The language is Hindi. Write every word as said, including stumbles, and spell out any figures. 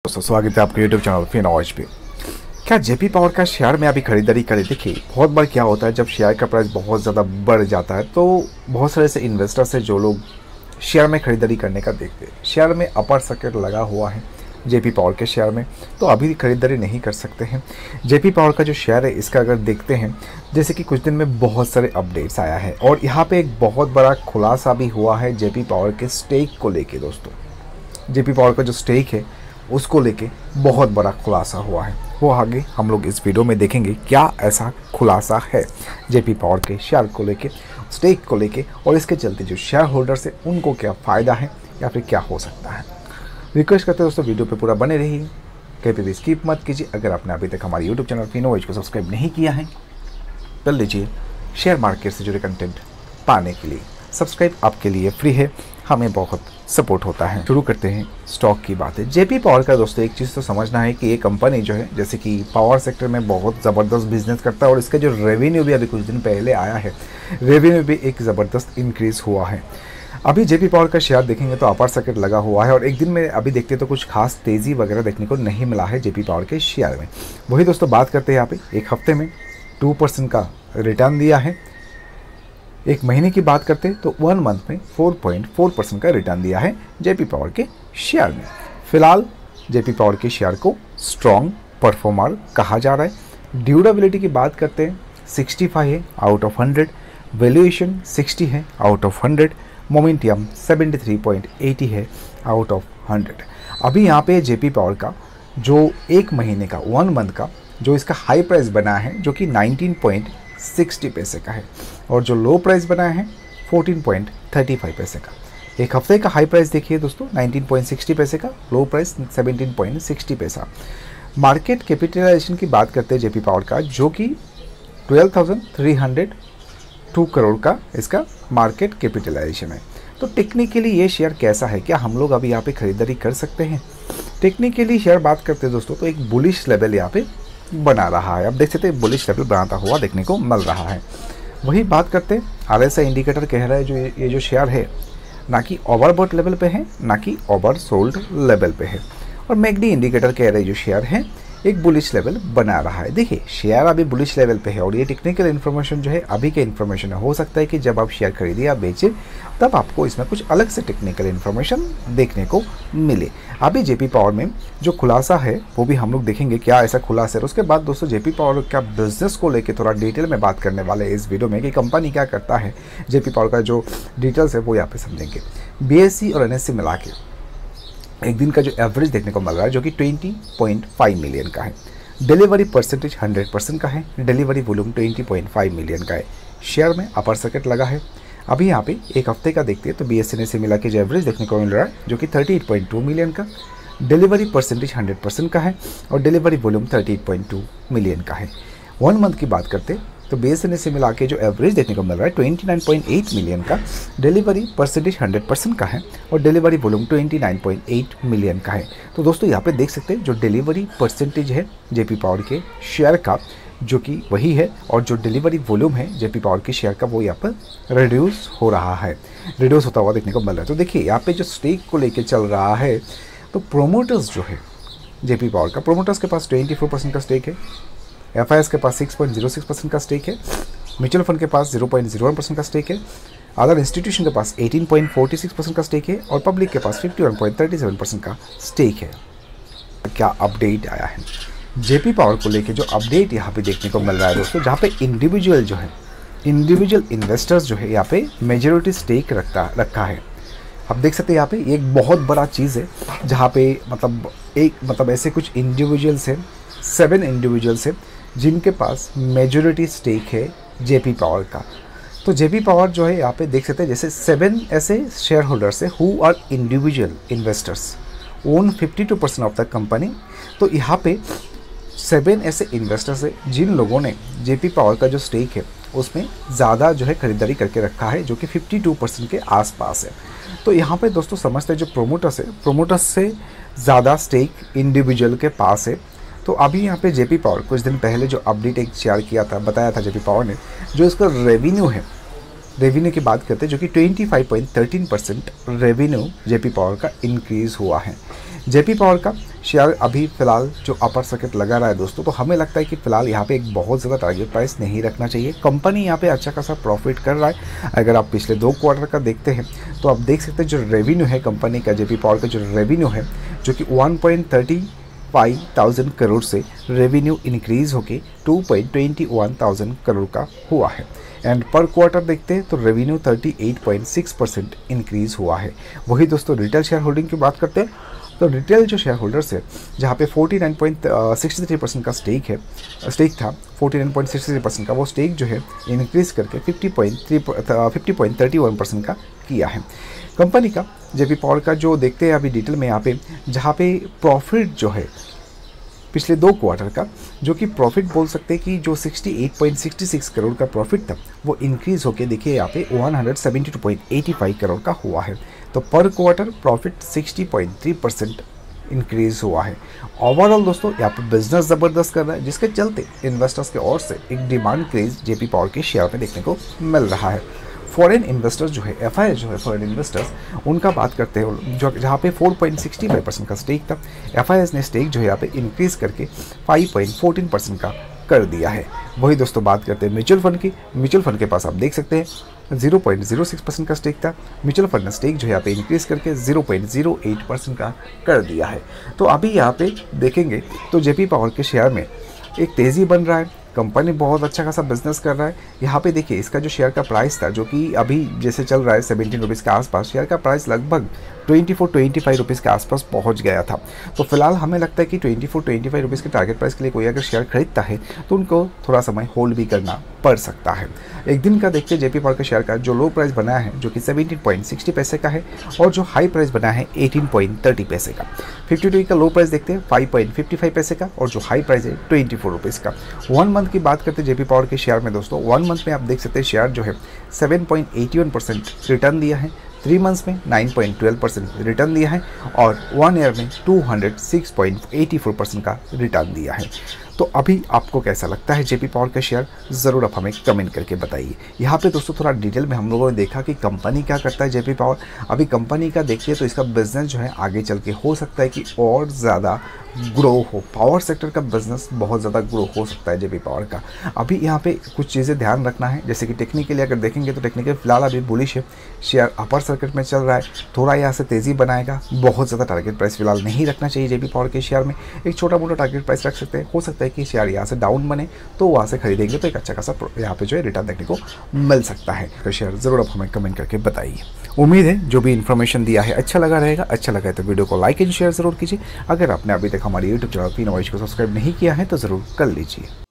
दोस्तों स्वागत है आपके यूट्यूब चैनल फिनोज पे। क्या जेपी पावर का शेयर में अभी खरीदारी करें? देखिए बहुत बार क्या होता है, जब शेयर का प्राइस बहुत ज़्यादा बढ़ जाता है तो बहुत सारे ऐसे इन्वेस्टर्स है जो लोग शेयर में खरीदारी करने का देखते हैं। शेयर में अपर सर्किट लगा हुआ है जेपी पावर के शेयर में, तो अभी खरीदारी नहीं कर सकते हैं। जेपी पावर का जो शेयर है इसका अगर देखते हैं, जैसे कि कुछ दिन में बहुत सारे अपडेट्स आया है और यहाँ पे एक बहुत बड़ा खुलासा भी हुआ है जेपी पावर के स्टेक को लेके। दोस्तों जेपी पावर का जो स्टेक है उसको लेके बहुत बड़ा खुलासा हुआ है, वो आगे हम लोग इस वीडियो में देखेंगे क्या ऐसा खुलासा है जेपी पावर के शेयर को लेके, स्टेक को लेके, और इसके चलते जो शेयर होल्डर्स है उनको क्या फ़ायदा है या फिर क्या हो सकता है। रिक्वेस्ट करते हैं दोस्तों वीडियो पे पूरा बने रहिए, कहीं भी स्किप मत कीजिए। अगर आपने अभी तक हमारे यूट्यूब चैनल फिनोज को सब्सक्राइब नहीं किया है कर लीजिए, शेयर मार्केट से जुड़े कंटेंट पाने के लिए सब्सक्राइब आपके लिए फ्री है, हमें बहुत सपोर्ट होता है। शुरू करते हैं स्टॉक की बात है। जेपी पावर का दोस्तों एक चीज़ तो समझना है कि ये कंपनी जो है जैसे कि पावर सेक्टर में बहुत ज़बरदस्त बिजनेस करता है और इसका जो रेवेन्यू भी अभी कुछ दिन पहले आया है, रेवेन्यू भी एक ज़बरदस्त इंक्रीज़ हुआ है। अभी जेपी पावर का शेयर देखेंगे तो अपर सर्किट लगा हुआ है और एक दिन में अभी देखते तो कुछ खास तेज़ी वगैरह देखने को नहीं मिला है जेपी पावर के शेयर में। वही दोस्तों बात करते हैं यहाँ पे एक हफ्ते में टू परसेंट का रिटर्न दिया है। एक महीने की बात करते हैं तो वन मंथ में फोर पॉइंट फोर परसेंट का रिटर्न दिया है जेपी पावर के शेयर में। फिलहाल जेपी पावर के शेयर को स्ट्रॉन्ग परफॉर्मर कहा जा रहा है। ड्यूरेबिलिटी की बात करते हैं सिक्सटी फाइव है out of hundred, valuation sixty है out of hundred, momentum seventy three point eighty है आउट ऑफ हंड्रेड। अभी यहाँ पे जेपी पावर का जो एक महीने का वन मंथ का जो इसका हाई प्राइस बना है जो कि नाइनटीन पॉइंट सिक्सटी पैसे का है और जो लो प्राइस बना है फोर्टीन पॉइंट थर्टी फाइव पैसे का। एक हफ्ते का हाई प्राइस देखिए दोस्तों नाइनटीन पॉइंट सिक्सटी पैसे का, low price seventeen point sixty पैसा। मार्केट कैपिटलाइजेशन की बात करते हैं जेपी पावर का जो कि twelve thousand three hundred two crore का इसका मार्केट कैपिटलाइजेशन है। तो टेक्निकली ये शेयर कैसा है, क्या हम लोग अभी यहाँ पे खरीदारी कर सकते हैं? टेक्निकली शेयर बात करते हैं दोस्तों तो एक बुलिश लेवल यहाँ पे बना रहा है। अब देख सकते हैं बुलिश लेवल बनाता हुआ देखने को मिल रहा है। वही बात करते हैं आरएसआई इंडिकेटर कह रहा है जो ये जो शेयर है ना कि ओवरबॉट लेवल पे है ना कि ओवर सोल्ड लेवल पे है, और मैकडी इंडिकेटर कह रहे हैं जो शेयर है एक बुलिश लेवल बना रहा है। देखिए शेयर अभी बुलिश लेवल पे है और ये टेक्निकल इन्फॉर्मेशन जो है अभी के इन्फॉर्मेशन है। हो सकता है कि जब आप शेयर खरीदे या बेचे तब आपको इसमें कुछ अलग से टेक्निकल इन्फॉर्मेशन देखने को मिले। अभी जेपी पावर में जो खुलासा है वो भी हम लोग देखेंगे क्या ऐसा खुलासा है। उसके बाद दोस्तों जेपी पावर का बिजनेस को लेकर थोड़ा डिटेल में बात करने वाले इस वीडियो में कि कंपनी क्या करता है। जेपी पावर का जो डिटेल्स है वो यहाँ पे समझेंगे। बीएसई और एनएससी मिला के एक दिन का जो एवरेज देखने को मिल रहा है जो कि ट्वेंटी पॉइंट फाइव मिलियन का है। डिलीवरी परसेंटेज हंड्रेड परसेंट का है, delivery volume twenty point five million का है। शेयर में अपर सर्किट लगा है। अभी यहाँ पे एक हफ्ते का देखते हैं तो बीएसएनएस से मिला के जो एवरेज देखने को मिल रहा है जो कि thirty eight point two million का, डिलीवरी परसेंटेज हंड्रेड परसेंट का है और delivery volume thirty eight point two million का है। वन मंथ की बात करते तो बीएसएनएस से मिला के जो एवरेज देखने को मिल रहा है twenty nine point eight million का, डिलीवरी परसेंटेज हंड्रेड परसेंट का है और delivery volume twenty nine point eight million का है। तो दोस्तों यहाँ पे देख सकते हैं जो डिलीवरी परसेंटेज है जेपी पावर के शेयर का जो कि वही है और जो डिलीवरी वॉल्यूम है जेपी पावर के शेयर का वो यहाँ पर रिड्यूस हो रहा है, रिड्यूस होता हुआ देखने को मिल रहा है। तो देखिए यहाँ पे जो स्टेक को लेके चल रहा है तो प्रोमोटर्स जो है जेपी पावर का, प्रोमोटर्स के पास ट्वेंटी फोर परसेंट का स्टेक है, एफ आई एस के पास six point zero six percent का स्टेक है, म्यूचुअल फंड के पास zero point zero one percent का स्टेक है, अदर इंस्टीट्यूशन के पास eighteen point forty six percent का स्टेक है और पब्लिक के पास fifty one point thirty seven percent का स्टेक है। क्या अपडेट आया है जेपी पावर को लेके? जो अपडेट यहाँ पे देखने को मिल रहा है दोस्तों, जहाँ पे इंडिविजुअल जो है इंडिविजुअल इन्वेस्टर्स जो है यहाँ पे मेजोरिटी स्टेक रखता रखा है। आप देख सकते हैं यहाँ पे एक बहुत बड़ा चीज़ है जहाँ पे मतलब एक मतलब ऐसे कुछ इंडिविजुअल्स हैं, सेवन इंडिविजुअल्स हैं जिनके पास मेजोरिटी स्टेक है जेपी पावर का। तो जेपी पावर जो है यहाँ पे देख सकते हैं जैसे सेवन ऐसे शेयर होल्डर्स है who are individual investors own fifty two percent of the company. तो यहाँ पे सेवन ऐसे इन्वेस्टर्स है जिन लोगों ने जेपी पावर का जो स्टेक है उसमें ज़्यादा जो है खरीदारी करके रखा है जो कि फिफ्टी टू परसेंट के आसपास है। तो यहाँ पे दोस्तों समझते हैं जो प्रोमोटर्स है, प्रोमोटर्स से ज़्यादा स्टेक इंडिविजुअल के पास है। तो अभी यहाँ पे जेपी पावर कुछ दिन पहले जो अपडेट एक शेयर किया था, बताया था जेपी पावर ने जो इसका रेवेन्यू है रेवेन्यू की बात करते हैं जो कि पच्चीस पॉइंट एक तीन परसेंट रेवेन्यू जेपी पावर का इंक्रीज़ हुआ है। जेपी पावर का शेयर अभी फ़िलहाल जो अपर सर्किट लगा रहा है दोस्तों, तो हमें लगता है कि फ़िलहाल यहाँ पे एक बहुत ज़्यादा टारगेट प्राइस नहीं रखना चाहिए। कंपनी यहाँ पे अच्छा खासा प्रॉफिट कर रहा है। अगर आप पिछले दो क्वार्टर का देखते हैं तो आप देख सकते हैं जो रेवेन्यू है कंपनी का, जेपी पावर का जो रेवेन्यू है जो कि one point thirty five thousand crore से रेवेन्यू इंक्रीज़ होके two point twenty one thousand crore का हुआ है। एंड पर क्वार्टर देखते हैं तो रेवेन्यू अड़तीस पॉइंट सिक्स परसेंट इंक्रीज़ हुआ है। वही दोस्तों रिटेल शेयर होल्डिंग की बात करते हैं तो रिटेल जो शेयर होल्डर्स है जहाँ पे उनचास पॉइंट सिक्स थ्री परसेंट का स्टेक है स्टेक था उनचास पॉइंट सिक्स थ्री परसेंट का, वो स्टेक जो है इंक्रीज़ करके fifty point thirty one percent का किया है। कंपनी का जेपी पावर का जो देखते हैं अभी डिटेल में यहाँ पे, जहाँ पे प्रॉफिट जो है पिछले दो क्वार्टर का जो कि प्रॉफिट बोल सकते हैं कि जो अड़सठ पॉइंट सिक्स सिक्स करोड़ का प्रॉफिट था वो इंक्रीज़ होके देखिए यहाँ पे एक सौ बहत्तर पॉइंट एट फाइव करोड़ का हुआ है। तो पर क्वार्टर प्रॉफिट साठ पॉइंट थ्री परसेंट इंक्रीज़ हुआ है। ओवरऑल दोस्तों यहाँ पे बिजनेस ज़बरदस्त कर रहा है, जिसके चलते इन्वेस्टर्स के ओर से एक डिमांड क्रेज जेपी पावर के शेयर में देखने को मिल रहा है। फॉरेन इन्वेस्टर्स जो है, एफ आई आई जो है फॉरेन इन्वेस्टर्स, उनका बात करते हैं जो जहाँ पे four point six five percent का स्टेक था, एफ आई आई ने स्टेक जो है यहाँ पे इंक्रीज़ करके five point one four percent का कर दिया है। वही दोस्तों बात करते हैं म्यूचुअल फंड की। म्यूचुअल फंड के पास आप देख सकते हैं zero point zero six percent का स्टेक था। म्यूचुअल फंड ने स्टेक जो है यहाँ पे इंक्रीज़ करके zero point zero eight percent का कर दिया है। तो अभी यहाँ पे देखेंगे तो जेपी पावर के शेयर में एक तेज़ी बन रहा है। कंपनी बहुत अच्छा खासा बिजनेस कर रहा है। यहाँ पे देखिए इसका जो शेयर का प्राइस था जो कि अभी जैसे चल रहा है सेवेंटीन रुपीज़ के आसपास, शेयर का प्राइस लगभग twenty four twenty five rupees के आसपास पहुँच गया था। तो फिलहाल हमें लगता है कि twenty four twenty five rupees के टारगेट प्राइस के लिए कोई अगर शेयर खरीदता है तो उनको थोड़ा समय होल्ड भी करना पड़ सकता है। एक दिन का देखते जेपी पावर के शेयर का जो लो प्राइस बना है जो कि सेवेंटीन पॉइंट सिक्सटी पैसे का है और जो हाई प्राइस बना है एटीन पॉइंट थर्टी पैसे का। फिफ्टी टू का लो प्राइस देखते हैं फाइव पॉइंट फिफ्टी फाइव पैसे का और जो हाई प्राइस है ट्वेंटी फोर रुपीज़ का। वन मंथ की बात करते हैं जेपी पावर के शेयर में दोस्तों, वन मंथ में आप देख सकते हैं शेयर जो है seven point eighty one percent return दिया है, थ्री मंथ्स में nine point twelve percent return दिया है और वन ईयर में two hundred six point eighty four percent का रिटर्न दिया है। तो अभी आपको कैसा लगता है जेपी पावर का शेयर, ज़रूर आप हमें कमेंट करके बताइए। यहाँ पे दोस्तों थोड़ा डिटेल में हम लोगों ने देखा कि कंपनी क्या करता है जेपी पावर। अभी कंपनी का देखिए तो इसका बिजनेस जो है आगे चल के हो सकता है कि और ज़्यादा ग्रो हो। पावर सेक्टर का बिजनेस बहुत ज़्यादा ग्रो हो सकता है जेपी पावर का। अभी यहाँ पे कुछ चीज़ें ध्यान रखना है, जैसे कि टेक्निकली अगर देखेंगे तो टेक्निकल फिलहाल अभी बुलिश है, शेयर अपर सर्किट में चल रहा है, थोड़ा यहाँ से तेज़ी बनाएगा। बहुत ज़्यादा टारगेट प्राइस फिलहाल नहीं रखना चाहिए जेपी पावर के शेयर में, एक छोटा मोटा टारगेट प्राइस रख सकते हैं। हो सकता है कि शेयर यहाँ से डाउन बने तो वहाँ से खरीदेंगे तो एक अच्छा खासा यहाँ पे जो है रिटर्न देखने को मिल सकता है। तो शेयर ज़रूर आप हमें कमेंट करके बताइए। उम्मीद है जो भी इन्फॉर्मेशन दिया है अच्छा लगा रहेगा। अच्छा लगा है तो वीडियो को लाइक एंड शेयर ज़रूर कीजिए। अगर आपने अभी तक हमारे यूट्यूब चैनल फीनोवाइज को सब्सक्राइब नहीं किया है तो ज़रूर कर लीजिए।